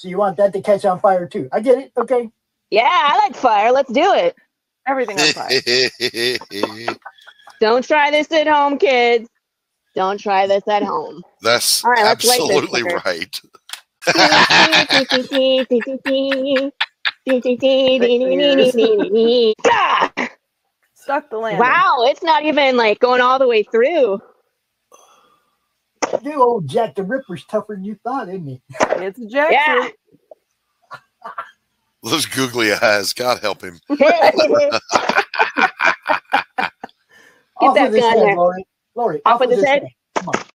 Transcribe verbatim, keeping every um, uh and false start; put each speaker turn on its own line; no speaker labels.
So you want that to catch on fire too? I get it. Okay.
Yeah, I like fire. Let's do it.
Everything on fire.
Don't try this at home, kids. Don't try this at home.
That's
All right, let's light this
absolutely
sucker.
right.
Stuck the landing.
Wow, it's not even like going all the way through.
Dude, old Jack the Ripper's tougher than you thought, isn't he?
It's a jackfruit.
Yeah.
Those googly eyes, God help him.
Get
Off
that
with his
gun
head,
there.
Laurie. Laurie,
Off
off
with
with
his
his
head.
head. Come on.